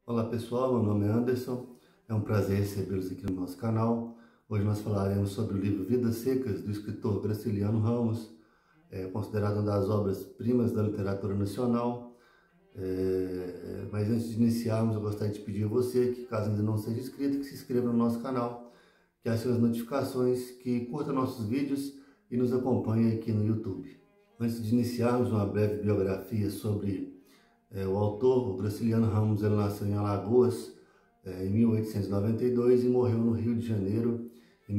Olá pessoal, meu nome é Anderson, é um prazer recebê-los aqui no nosso canal. Hoje nós falaremos sobre o livro Vidas Secas, do escritor Graciliano Ramos, considerado uma das obras-primas da literatura nacional. Mas antes de iniciarmos, eu gostaria de pedir a você que, caso ainda não seja inscrito, que se inscreva no nosso canal, que acione as notificações, que curta nossos vídeos e nos acompanhe aqui no YouTube. Antes de iniciarmos uma breve biografia sobre o autor, o Graciliano Ramos, ele nasceu em Alagoas em 1892 e morreu no Rio de Janeiro em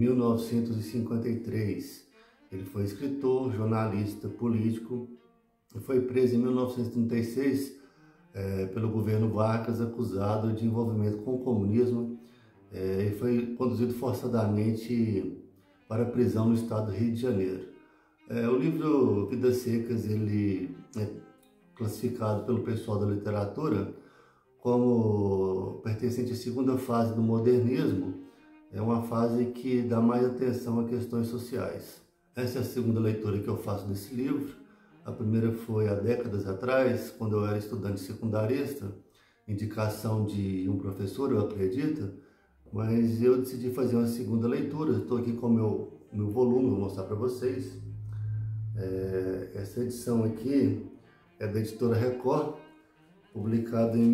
1953. Ele foi escritor, jornalista, político e foi preso em 1936 pelo governo Vargas, acusado de envolvimento com o comunismo e foi conduzido forçadamente para a prisão no estado do Rio de Janeiro. O livro Vidas Secas, ele é classificado pelo pessoal da literatura como pertencente à segunda fase do modernismo. É uma fase que dá mais atenção a questões sociais. Essa é a segunda leitura que eu faço desse livro. A primeira foi há décadas atrás, quando eu era estudante secundarista, indicação de um professor, eu acredito, mas eu decidi fazer uma segunda leitura. Estou aqui com o meu volume, vou mostrar para vocês. Essa edição aqui é da editora Record, publicado em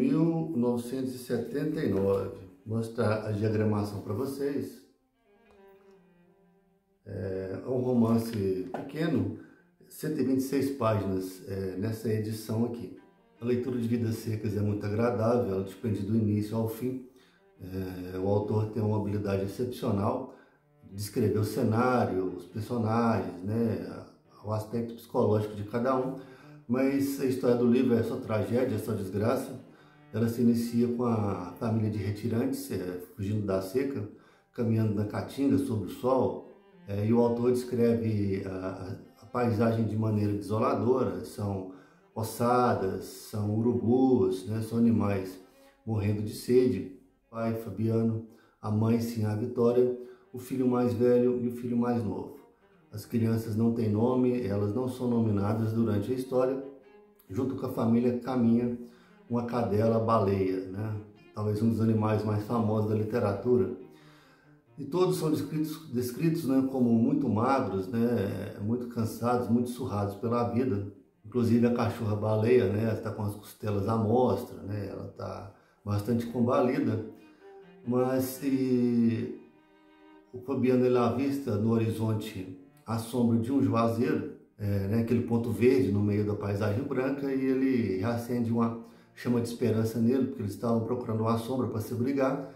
1979. Vou mostrar a diagramação para vocês. É um romance pequeno, 126 páginas nessa edição aqui. A leitura de Vidas Secas é muito agradável, ela te prende do início ao fim. O autor tem uma habilidade excepcional de descrever o cenário, os personagens, né, o aspecto psicológico de cada um. Mas a história do livro é só tragédia, é só desgraça. Ela se inicia com a família de retirantes, fugindo da seca, caminhando na caatinga sob o sol. E o autor descreve a paisagem de maneira desoladora. São ossadas, são urubus, né? São animais morrendo de sede. O pai, Fabiano, a mãe, Sinhá Vitória, o filho mais velho e o filho mais novo. As crianças não têm nome, elas não são nominadas durante a história. Junto com a família caminha uma cadela baleia, né? Talvez um dos animais mais famosos da literatura. E todos são descritos, né, como muito magros, né, muito cansados, muito surrados pela vida. Inclusive a cachorra baleia, né, ela está com as costelas à mostra, né, ela está bastante combalida. Mas o Fabiano, ele avista no horizonte a sombra de um juazeiro, né, aquele ponto verde no meio da paisagem branca, e ele reacende uma chama de esperança nele, porque eles estavam procurando uma sombra para se abrigar,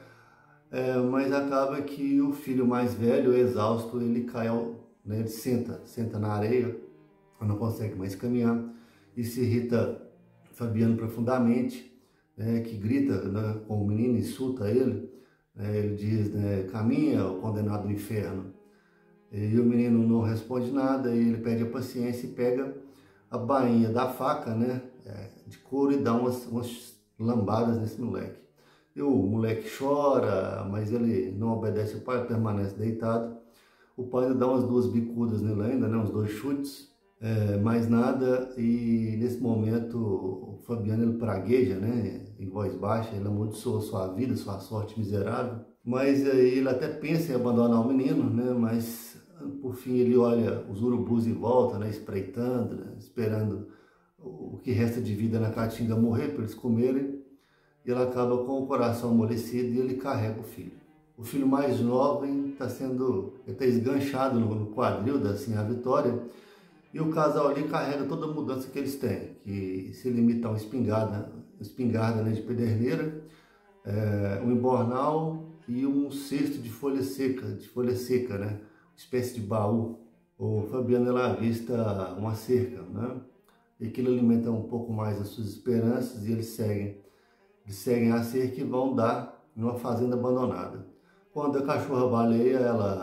mas acaba que o filho mais velho, exausto, ele cai, né, ele senta na areia, não consegue mais caminhar, e se irrita Fabiano profundamente, né, que grita, né, com o menino, insulta ele, ele diz, né, caminha, o condenado do inferno. E o menino não responde nada, e ele perde a paciência e pega a bainha da faca, né, de couro, e dá umas lambadas nesse moleque. E o moleque chora, mas ele não obedece o pai, permanece deitado. O pai ainda dá umas duas bicudas nele ainda, né, uns dois chutes, mais nada. E nesse momento o Fabiano, ele pragueja, né, em voz baixa, ele amaldiçoa sua vida, sua sorte miserável. Mas aí ele até pensa em abandonar o menino, né, mas por fim ele olha os urubus em volta, né, espreitando, né, esperando o que resta de vida na caatinga morrer para eles comerem. E ele acaba com o coração amolecido e ele carrega o filho. O filho mais jovem está esganchado no quadril da Sinhá Vitória, e o casal ali carrega toda a mudança que eles têm, que se limita a uma espingarda, né, de pederneira, um embornal e um cesto de folha seca, né? Uma espécie de baú. O Fabiano, ele avista uma cerca, né? E aquilo alimenta um pouco mais as suas esperanças, e eles seguem a cerca e vão dar em uma fazenda abandonada. Quando a cachorra-baleia,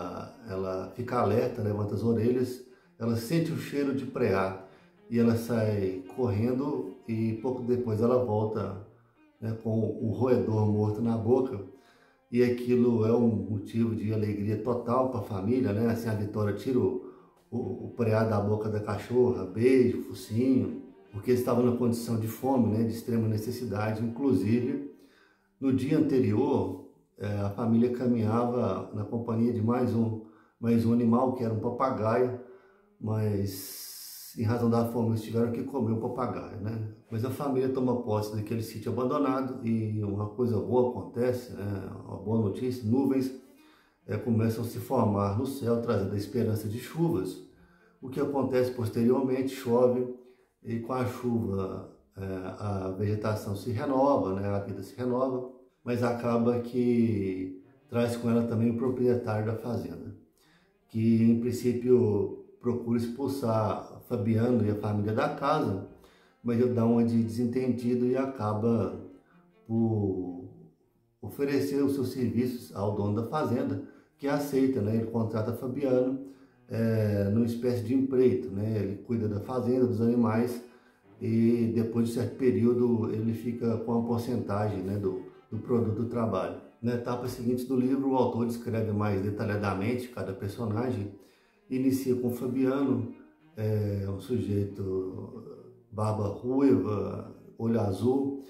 ela fica alerta, levanta as orelhas, ela sente o cheiro de preá e ela sai correndo, e pouco depois ela volta, né, com o roedor morto na boca. E aquilo é um motivo de alegria total para a família, né? Assim, a Vitória tira o preá da boca da cachorra, beija o focinho, porque eles estavam na condição de fome, né, de extrema necessidade. Inclusive, No dia anterior, a família caminhava na companhia de mais um animal, que era um papagaio, mas em razão da fome eles tiveram que comer o papagaio, né? Mas a família toma posse daquele sítio abandonado e uma coisa boa acontece, né? Uma boa notícia: nuvens começam a se formar no céu, trazendo a esperança de chuvas. O que acontece posteriormente: chove, e com a chuva a vegetação se renova, né? A vida se renova, mas acaba que traz com ela também o proprietário da fazenda, que em princípio procura expulsar Fabiano e a família da casa, mas ele dá uma de desentendido e acaba por oferecer os seus serviços ao dono da fazenda, que aceita, né? Ele contrata Fabiano numa espécie de empreito, né? Ele cuida da fazenda, dos animais, e depois de certo período ele fica com uma porcentagem, né, do produto do trabalho. Na etapa seguinte do livro, o autor descreve mais detalhadamente cada personagem. Inicia com Fabiano, um sujeito barba ruiva, olho azul,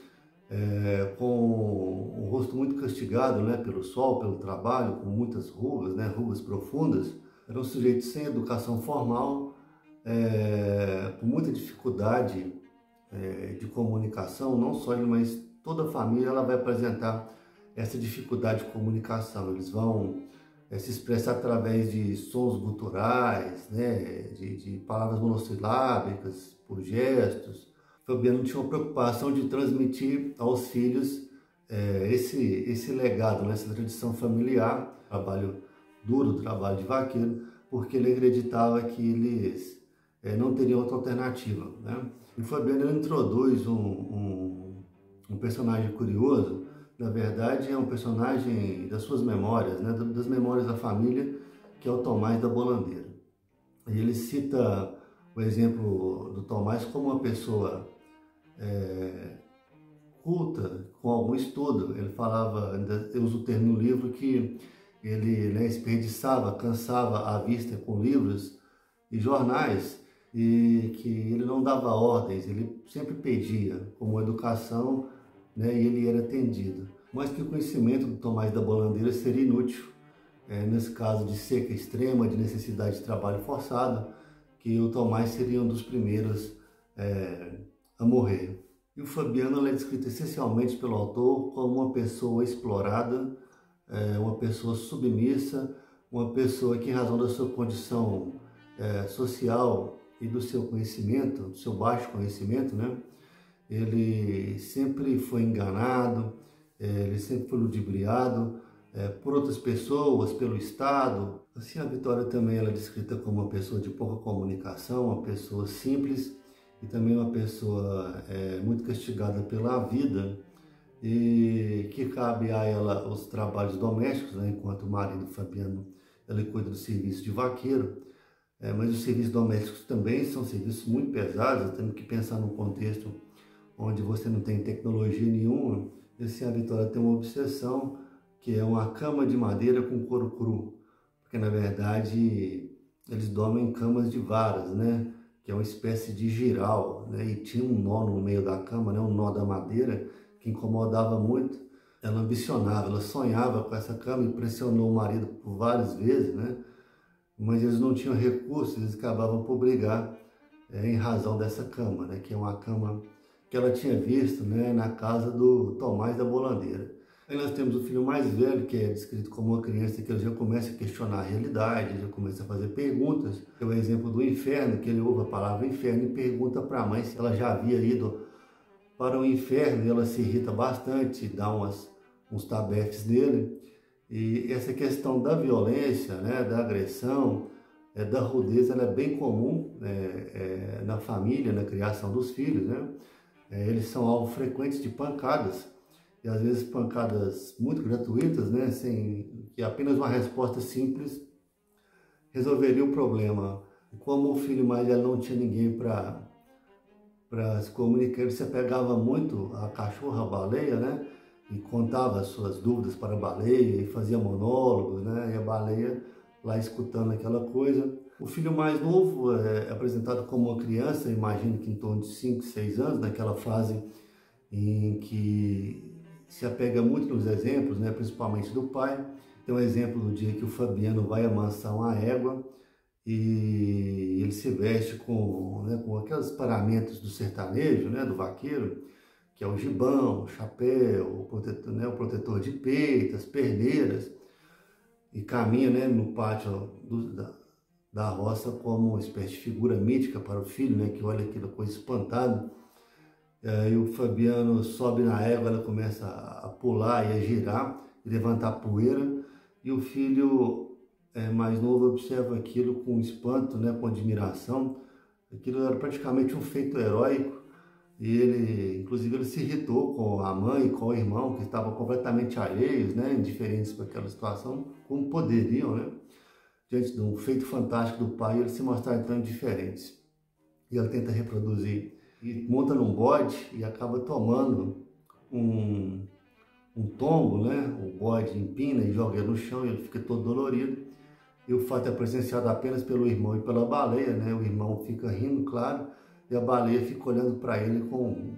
com um rosto muito castigado, né, pelo sol, pelo trabalho, com muitas rugas, né, rugas profundas. Era um sujeito sem educação formal, com muita dificuldade de comunicação. Não só ele, mas toda a família ela vai apresentar essa dificuldade de comunicação. Eles vão se expressar através de sons guturais, né, de palavras monossilábicas, por gestos. Fabiano tinha uma preocupação de transmitir aos filhos esse legado, né, essa tradição familiar, trabalho duro, trabalho de vaqueiro, porque ele acreditava que eles não teriam outra alternativa, né? E Fabiano introduz um personagem curioso. Na verdade, é um personagem das suas memórias, né, das memórias da família, que é o Tomás da Bolandeira. E ele cita o exemplo do Tomás como uma pessoa culta, com algum estudo. Ele falava, eu uso o termo no livro, que ele, né, desperdiçava, cansava a vista com livros e jornais, e que ele não dava ordens, ele sempre pedia como educação, né, e ele era atendido. Mas que o conhecimento do Tomás da Bolandeira seria inútil, nesse caso de seca extrema, de necessidade de trabalho forçado, que o Tomás seria um dos primeiros a morrer. E o Fabiano é descrito essencialmente pelo autor como uma pessoa explorada, uma pessoa submissa, uma pessoa que, em razão da sua condição social e do seu conhecimento, do seu baixo conhecimento, né, ele sempre foi enganado, ele sempre foi ludibriado por outras pessoas, pelo Estado. Assim, a Vitória também ela é descrita como uma pessoa de pouca comunicação, uma pessoa simples e também uma pessoa muito castigada pela vida, e que cabe a ela os trabalhos domésticos, né, enquanto o marido Fabiano ele cuida do serviço de vaqueiro. Mas os serviços domésticos também são serviços muito pesados. Temos que pensar num contexto onde você não tem tecnologia nenhuma. E assim, a Vitória tem uma obsessão, que é uma cama de madeira com couro cru, porque na verdade eles dormem em camas de varas, né, que é uma espécie de giral, né, e tinha um nó no meio da cama, né, um nó da madeira, que incomodava muito. Ela ambicionava, ela sonhava com essa cama e pressionou o marido por várias vezes, né, mas eles não tinham recursos, eles acabavam por brigar em razão dessa cama, né, que é uma cama que ela tinha visto, né, na casa do Tomás da Bolandeira. Aí nós temos o filho mais velho, que é descrito como uma criança que ele já começa a questionar a realidade, já começa a fazer perguntas. É o exemplo do inferno, que ele ouve a palavra inferno e pergunta para a mãe se ela já havia ido para o inferno, e ela se irrita bastante, dá uns tabefes nele. E essa questão da violência, né, da agressão, da rudeza, ela é bem comum na família, na criação dos filhos, né? Eles são alvo frequentes de pancadas, e às vezes pancadas muito gratuitas, né, sem que apenas uma resposta simples resolveria o problema. E como o filho mais velho não tinha ninguém para se comunicar, ele se apegava muito à cachorra, à baleia, né, e contava as suas dúvidas para a baleia e fazia monólogos, né, e a baleia lá escutando aquela coisa. O filho mais novo é apresentado como uma criança, imagino que em torno de 5, 6 anos, naquela fase em que se apega muito nos exemplos, né, principalmente do pai. Tem um exemplo do dia que o Fabiano vai amansar uma égua e ele se veste com, né, com aqueles paramentos do sertanejo, né, do vaqueiro, que é o gibão, o chapéu, o protetor de peito, as perneiras, e caminha, né, no pátio da roça como uma espécie de figura mítica para o filho, né, que olha aquela coisa espantada. E o Fabiano sobe na égua, ela começa a pular e a girar e levantar poeira, e o filho mais novo observa aquilo com espanto, né, com admiração. Aquilo era praticamente um feito heróico, e ele, inclusive, ele se irritou com a mãe e com o irmão, que estavam completamente alheios, né, indiferentes para aquela situação, como poderiam, né, diante de um feito fantástico do pai, eles se mostraram tão diferentes. E ela tenta reproduzir, e monta num bode e acaba tomando um tombo, né? O bode empina e joga ele no chão e ele fica todo dolorido. E o fato é presenciado apenas pelo irmão e pela baleia, né? O irmão fica rindo, claro, e a baleia fica olhando para ele com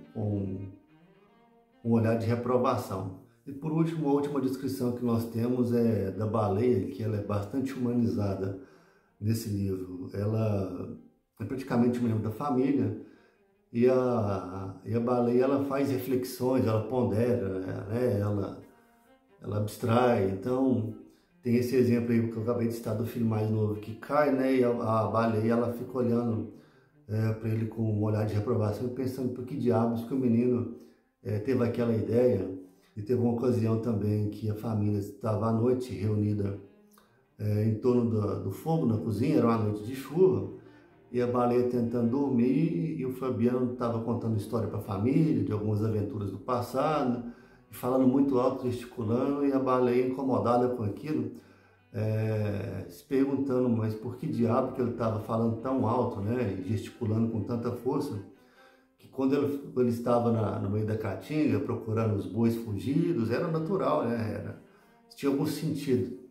um olhar de reprovação. E por último, a última descrição que nós temos é da baleia, que ela é bastante humanizada nesse livro. Ela é praticamente um membro da família, e a baleia, ela faz reflexões, ela pondera, né? ela abstrai. Então tem esse exemplo aí que eu acabei de citar do filho mais novo que cai, né? E a baleia, ela fica olhando para ele com um olhar de reprovação, pensando por que diabos que o menino teve aquela ideia. E teve uma ocasião também que a família estava à noite reunida em torno do fogo na cozinha, era uma noite de chuva, e a baleia tentando dormir, e o Fabiano estava contando história para a família, de algumas aventuras do passado, e falando muito alto, gesticulando, e a baleia, incomodada com aquilo, se perguntando, mas por que diabo que ele estava falando tão alto, né, e gesticulando com tanta força, que quando ele estava no meio da caatinga, procurando os bois fugidos, era natural, né, tinha algum sentido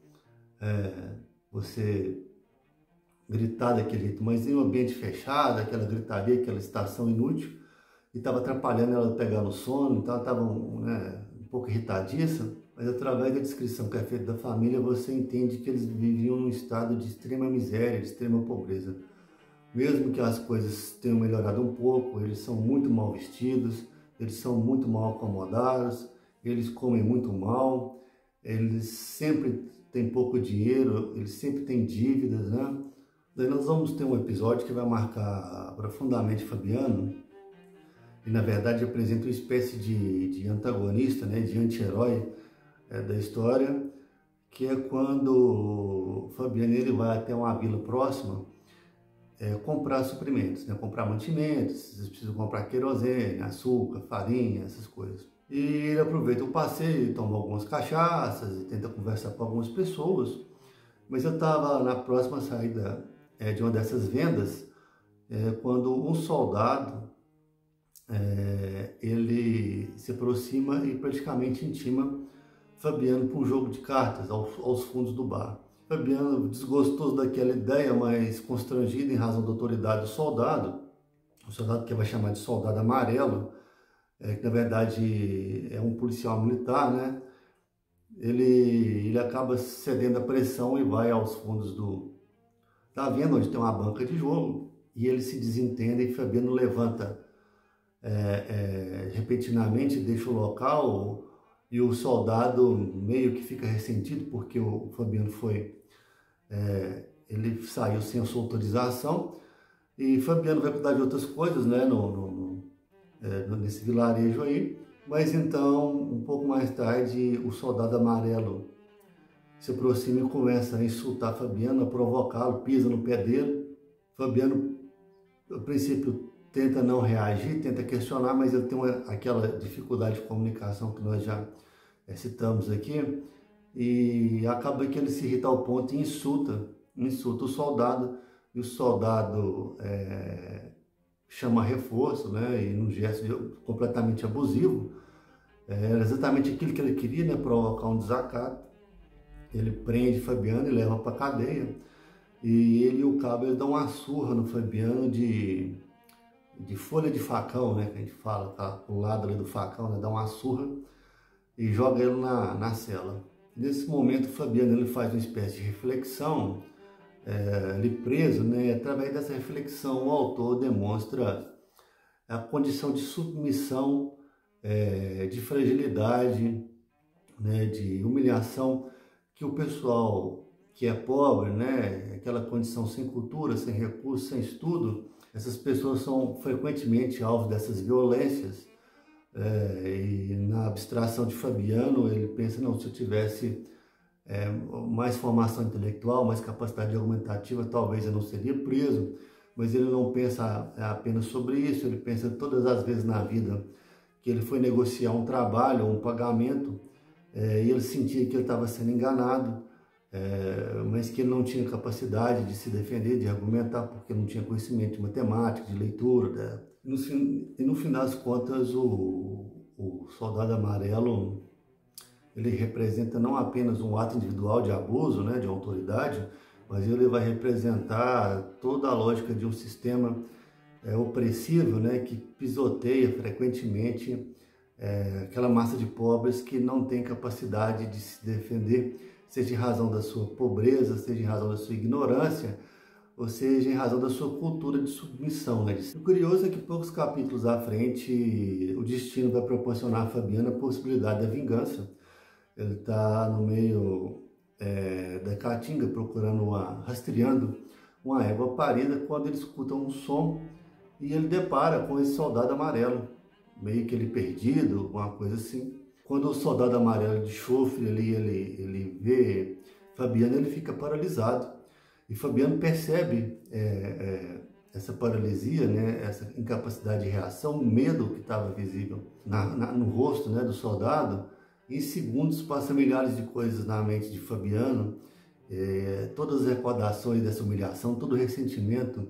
você gritar daquele jeito, mas em um ambiente fechado, aquela gritaria, aquela estação inútil, e estava atrapalhando ela pegar no sono, então ela estava um pouco irritadiça, mas através da descrição que é feita da família, você entende que eles viviam num estado de extrema miséria, de extrema pobreza. Mesmo que as coisas tenham melhorado um pouco, eles são muito mal vestidos, eles são muito mal acomodados, eles comem muito mal, eles sempre têm pouco dinheiro, eles sempre têm dívidas, né? Daí nós vamos ter um episódio que vai marcar profundamente Fabiano, e na verdade apresenta uma espécie de antagonista, né, de anti-herói da história, que é quando o Fabiano ele vai até uma vila próxima comprar suprimentos, né, comprar mantimentos, eles precisam comprar querosene, açúcar, farinha, essas coisas. E ele aproveita o passeio, toma algumas cachaças e tenta conversar com algumas pessoas, mas eu estava na próxima saída de uma dessas vendas, quando um soldado ele se aproxima e praticamente intima Fabiano para um jogo de cartas aos fundos do bar. Fabiano, desgostoso daquela ideia, mas constrangido em razão da autoridade do soldado, o soldado que vai chamar de soldado amarelo, que na verdade é um policial militar, né? Ele acaba cedendo à pressão e vai aos fundos da venda, onde tem uma banca de jogo, e eles se desentendem e Fabiano levanta repentinamente, deixa o local, e o soldado meio que fica ressentido porque o Fabiano ele saiu sem a sua autorização, e Fabiano vai cuidar de outras coisas, né, nesse vilarejo aí. Mas então, um pouco mais tarde, o soldado amarelo se aproxima e começa a insultar Fabiano, a provocá-lo, pisa no pé dele. Fabiano, a princípio, tenta não reagir, tenta questionar, mas ele tem aquela dificuldade de comunicação que nós já citamos aqui, e acaba que ele se irrita ao ponto e insulta o soldado, e o soldado chama reforço, né, e num gesto completamente abusivo. Era exatamente aquilo que ele queria, né, provocar um desacato. Ele prende Fabiano e leva para a cadeia, e ele e o cabo eles dão uma surra no Fabiano de folha de facão, né, que a gente fala, tá, o lado ali do facão, né, dá uma surra, e joga ele na cela. Nesse momento, o Fabiano ele faz uma espécie de reflexão, ali preso, né? Através dessa reflexão, o autor demonstra a condição de submissão, de fragilidade, né? De humilhação que o pessoal que é pobre, né? Aquela condição sem cultura, sem recursos, sem estudo, essas pessoas são frequentemente alvo dessas violências. E na abstração de Fabiano, ele pensa, não, se eu tivesse mais formação intelectual, mais capacidade argumentativa, talvez eu não seria preso, mas ele não pensa apenas sobre isso, ele pensa todas as vezes na vida que ele foi negociar um trabalho, um pagamento, e ele sentia que ele estava sendo enganado, mas que ele não tinha capacidade de se defender, de argumentar, porque não tinha conhecimento de matemática, de leitura. Né? E no final das contas, o soldado amarelo, ele representa não apenas um ato individual de abuso, né, de autoridade, mas ele vai representar toda a lógica de um sistema opressivo, né, que pisoteia frequentemente aquela massa de pobres que não tem capacidade de se defender, seja em razão da sua pobreza, seja em razão da sua ignorância, ou seja em razão da sua cultura de submissão. Né? O curioso é que poucos capítulos à frente, o destino vai proporcionar a Fabiano a possibilidade da vingança. Ele está no meio da caatinga, rastreando uma égua parida, quando ele escuta um som e ele depara com esse soldado amarelo, meio que ele perdido, uma coisa assim. Quando o soldado amarelo de chofre ali, ele vê Fabiano, ele fica paralisado. E Fabiano percebe essa paralisia, né, essa incapacidade de reação, o medo que estava visível no rosto, né, do soldado. Em segundos passa milhares de coisas na mente de Fabiano, todas as recordações dessa humilhação, todo o ressentimento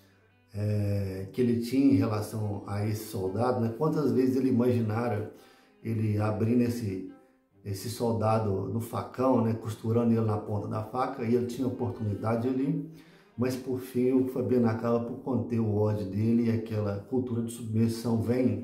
que ele tinha em relação a esse soldado, né? Quantas vezes ele imaginara ele abrindo esse soldado no facão, né? Costurando ele na ponta da faca, e ele tinha oportunidade ali, mas por fim o Fabiano acaba por conter o ódio dele e aquela cultura de submissão vem.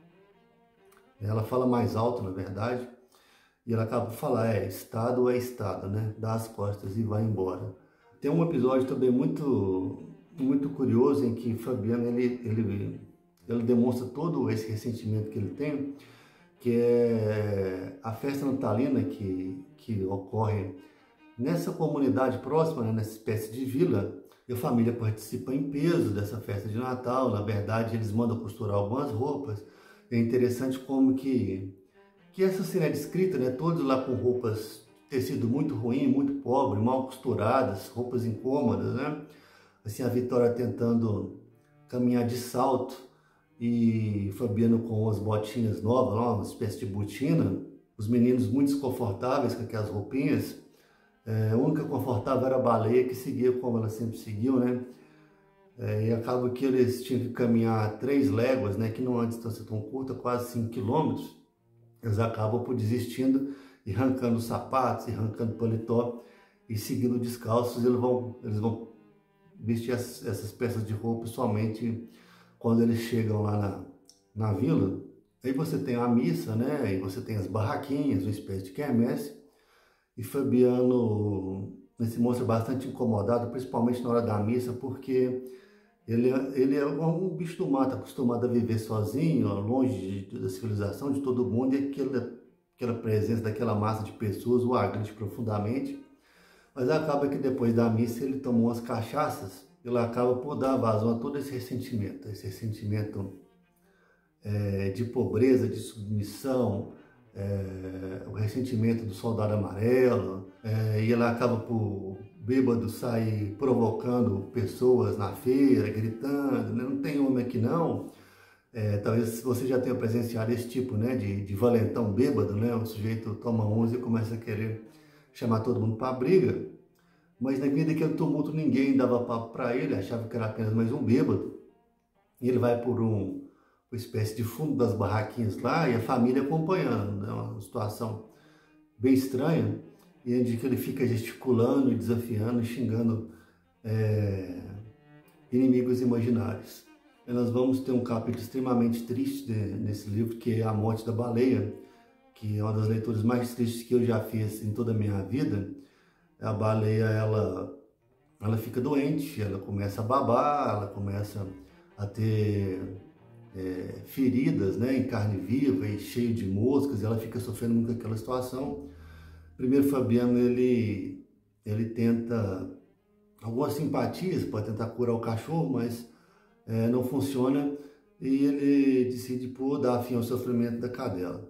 Ela fala mais alto, na verdade, e ela acaba por falar, Estado é Estado, né? Dá as costas e vai embora. Tem um episódio também muito curioso em que Fabiano ele demonstra todo esse ressentimento que ele tem, que é a festa natalina que ocorre nessa comunidade próxima, né? Nessa espécie de vila, e a família participa em peso dessa festa de Natal. Na verdade, eles mandam costurar algumas roupas. É interessante como que essa cena é descrita, né? Todos lá com roupas de tecido muito ruim, muito pobre, mal costuradas, roupas incômodas, né? Assim, a Vitória tentando caminhar de salto e Fabiano com as botinhas novas, uma espécie de botina. Os meninos muito desconfortáveis com aquelas roupinhas. A única confortável era a baleia, que seguia como ela sempre seguiu, né? E acaba que eles tinham que caminhar 3 léguas, né? Que não é uma distância tão curta, quase 5 quilômetros. Eles acabam por desistindo e arrancando os sapatos, e arrancando paletó e seguindo descalços. Eles vão vestir essas peças de roupa somente quando eles chegam lá na vila. Aí você tem a missa, né? E você tem as barraquinhas, uma espécie de quermesse. E Fabiano se mostra bastante incomodado, principalmente na hora da missa, porque ele é um bicho do mato, acostumado a viver sozinho, longe da civilização, de todo mundo, e aquela presença daquela massa de pessoas o agride profundamente. Mas acaba que depois da missa ele tomou umas cachaças, ele acaba por dar vazão a todo esse ressentimento de pobreza, de submissão, o ressentimento do soldado amarelo, e ele acaba por, bêbado, sair provocando pessoas na feira, gritando, né? Não tem homem aqui não. Talvez você já tenha presenciado esse tipo, né, de valentão bêbado, né? O sujeito toma 11 e começa a querer chamar todo mundo para a briga, mas na meio daquele tumulto ninguém dava papo para ele, achava que era apenas mais um bêbado, e ele vai por uma espécie de fundo das barraquinhas lá, e a família acompanhando, né? Uma situação bem estranha, e onde que ele fica gesticulando, desafiando, xingando inimigos imaginários. E nós vamos ter um capítulo extremamente triste nesse livro, que é a morte da baleia, que é uma das leituras mais tristes que eu já fiz em toda a minha vida. A baleia, ela fica doente, ela começa a babar, ela começa a ter feridas, né, em carne viva e cheio de moscas, e ela fica sofrendo muito com aquela situação. Primeiro, Fabiano, ele tenta algumas simpatias para tentar curar o cachorro, mas não funciona, e ele decide dar fim ao sofrimento da cadela.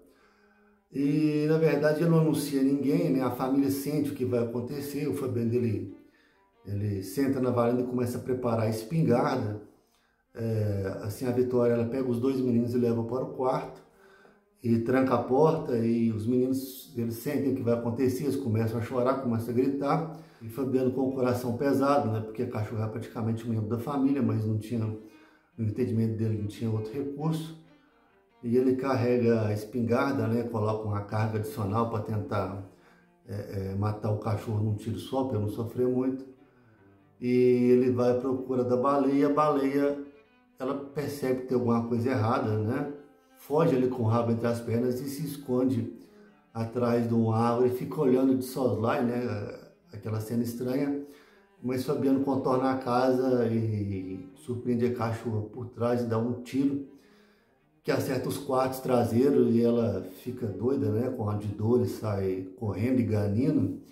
E, na verdade, ele não anuncia a ninguém, né? A família sente o que vai acontecer. O Fabiano, ele senta na varanda e começa a preparar a espingarda. Assim, a Vitória, ela pega os dois meninos e leva para o quarto e tranca a porta, e os meninos, eles sentem o que vai acontecer, eles começam a chorar, começam a gritar. E Fabiano, com o coração pesado, né? Porque a cachorra é praticamente um membro da família, mas não tinha, no entendimento dele, não tinha outro recurso. E ele carrega a espingarda, né, coloca uma carga adicional para tentar matar o cachorro num tiro só, para não sofrer muito. E ele vai à procura da baleia, e a baleia, ela percebe que tem alguma coisa errada, né? Foge ali com o rabo entre as pernas e se esconde atrás de uma árvore e fica olhando de soslaio, né? Aquela cena estranha. Mas Fabiano contorna a casa e surpreende a cachorra por trás e dá um tiro que acerta os quartos traseiros, e ela fica doida, né, com a de dor, e sai correndo e ganindo,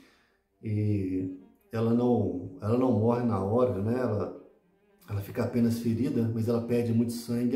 e ela não morre na hora, né, ela fica apenas ferida, mas ela perde muito sangue,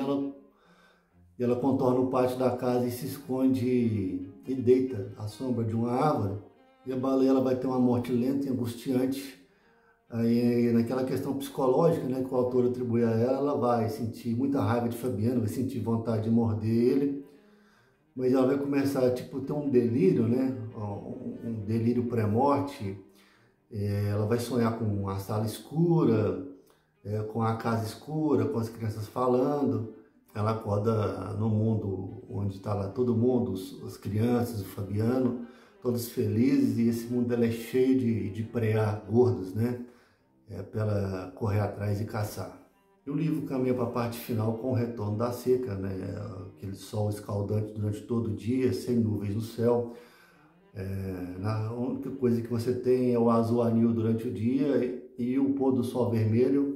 e ela contorna o pátio da casa e se esconde e deita à sombra de uma árvore, e a baleia, ela vai ter uma morte lenta e angustiante. Aí, naquela questão psicológica, né, que o autor atribui a ela vai sentir muita raiva de Fabiano, vai sentir vontade de morder ele, mas ela vai começar a ter um delírio, né, um delírio pré-morte. Ela vai sonhar com uma sala escura, com a casa escura, com as crianças falando. Ela acorda no mundo onde está lá todo mundo, as crianças, o Fabiano, todos felizes, e esse mundo dela é cheio de preá gordos, né? Para ela correr atrás e caçar. E o livro caminha para a parte final com o retorno da seca, né? Aquele sol escaldante durante todo o dia, sem nuvens no céu. A única coisa que você tem é o azul anil durante o dia e o pôr do sol vermelho,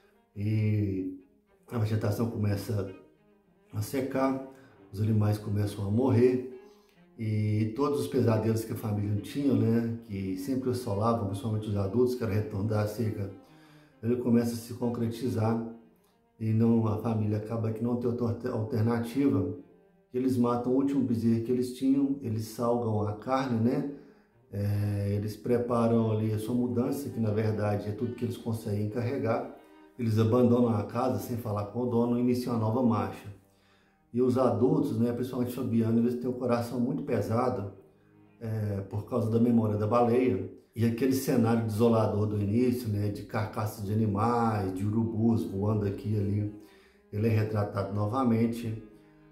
e a vegetação começa a secar, os animais começam a morrer, e todos os pesadelos que a família tinha, né, que sempre assolavam, principalmente os adultos, que era retorno da seca, ele começa a se concretizar, e a família acaba que não tem outra alternativa. Eles matam o último bezerro que eles tinham, eles salgam a carne, né, eles preparam ali a sua mudança, que na verdade é tudo que eles conseguem carregar. Eles abandonam a casa sem falar com o dono e iniciam uma nova marcha. E os adultos, né, principalmente Fabiano, eles têm o coração muito pesado por causa da memória da baleia. E aquele cenário desolador do início, né, de carcaças de animais, de urubus voando aqui e ali, ele é retratado novamente.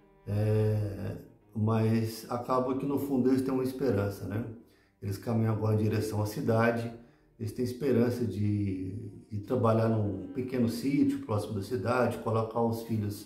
Mas acaba que no fundo eles têm uma esperança, né? Eles caminham agora em direção à cidade, eles têm esperança de trabalhar num pequeno sítio próximo da cidade, colocar os filhos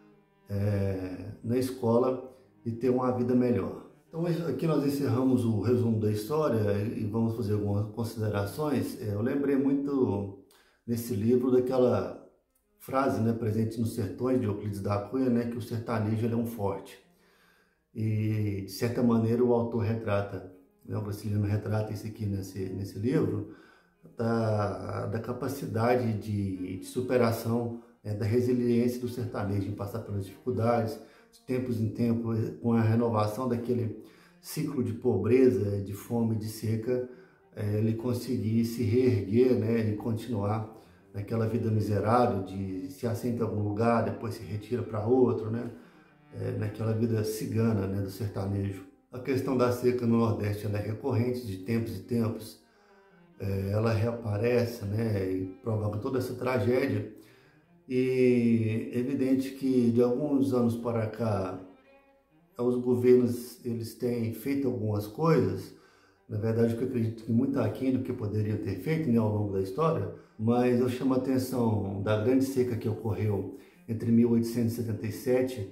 na escola e ter uma vida melhor. Então aqui nós encerramos o resumo da história e vamos fazer algumas considerações. Eu lembrei muito nesse livro daquela frase, né, presente nos Sertões, de Euclides da Cunha, né, que o sertanejo ele é um forte. E de certa maneira o autor retrata, né, o Graciliano retrata isso aqui nesse livro, da capacidade de superação, da resiliência do sertanejo em passar pelas dificuldades, de tempos em tempos, com a renovação daquele ciclo de pobreza, de fome, de seca, ele conseguir se reerguer, né, e continuar naquela vida miserável de se assenta em algum lugar, depois se retira para outro, né, naquela vida cigana, né, do sertanejo. A questão da seca no Nordeste ela é recorrente de tempos e tempos, ela reaparece, né, e provoca toda essa tragédia. E é evidente que de alguns anos para cá os governos eles têm feito algumas coisas, na verdade eu acredito que muito aquém do que poderiam ter feito, né, ao longo da história, mas eu chamo a atenção da grande seca que ocorreu entre 1877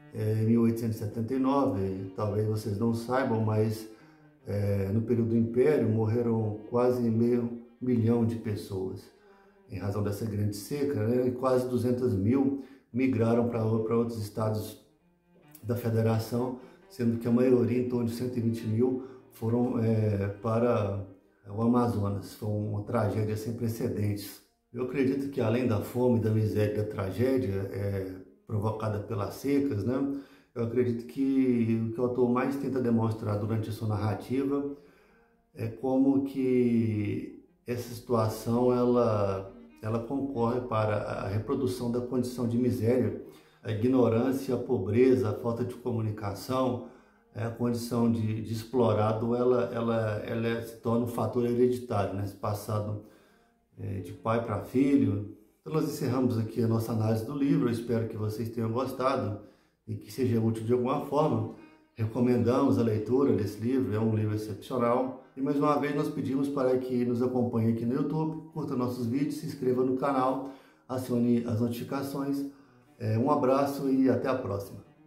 em 1879. Talvez vocês não saibam, mas no período do Império morreram quase meio milhão de pessoas em razão dessa grande seca, né? E quase 200 mil migraram para outros estados da Federação, sendo que a maioria, em torno de 120 mil, foram para o Amazonas. Foi uma tragédia sem precedentes. Eu acredito que, além da fome, da miséria e da tragédia provocada pelas secas, né, eu acredito que o que o autor mais tenta demonstrar durante a sua narrativa é como que essa situação ela concorre para a reprodução da condição de miséria, a ignorância, a pobreza, a falta de comunicação, a condição de explorado, ela se torna um fator hereditário, né? Passado de pai para filho. Então nós encerramos aqui a nossa análise do livro. Eu espero que vocês tenham gostado e que seja útil de alguma forma. Recomendamos a leitura desse livro, é um livro excepcional. E mais uma vez nós pedimos para que nos acompanhe aqui no YouTube, curta nossos vídeos, se inscreva no canal, acione as notificações. Um abraço e até a próxima.